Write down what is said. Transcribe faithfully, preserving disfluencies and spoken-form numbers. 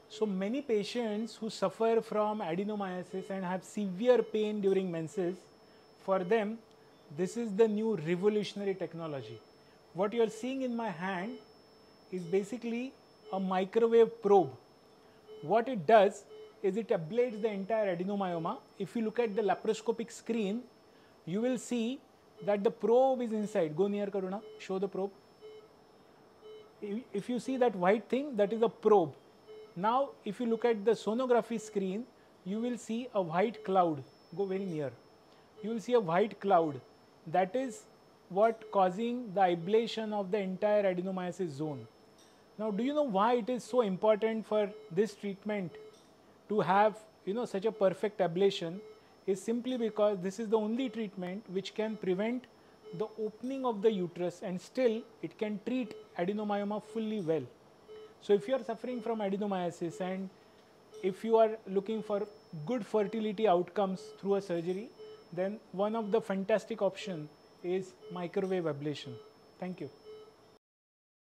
So many patients who suffer from adenomyosis and have severe pain during menses, for them this is the new revolutionary technology. What you are seeing in my hand is basically a microwave probe. What it does is it ablates the entire adenomyoma. If you look at the laparoscopic screen, you will see that the probe is inside. Go near, Karuna, show the probe. If you see that white thing, that is a probe. Now, if you look at the sonography screen, you will see a white cloud. Go very near. You will see a white cloud. That is what causing the ablation of the entire adenomyosis zone. Now, do you know why it is so important for this treatment to have, you know, such a perfect ablation? Is simply because this is the only treatment which can prevent the opening of the uterus, and still it can treat adenomyoma fully well. So if you are suffering from adenomyosis and if you are looking for good fertility outcomes through a surgery, then one of the fantastic option is microwave ablation. Thank you.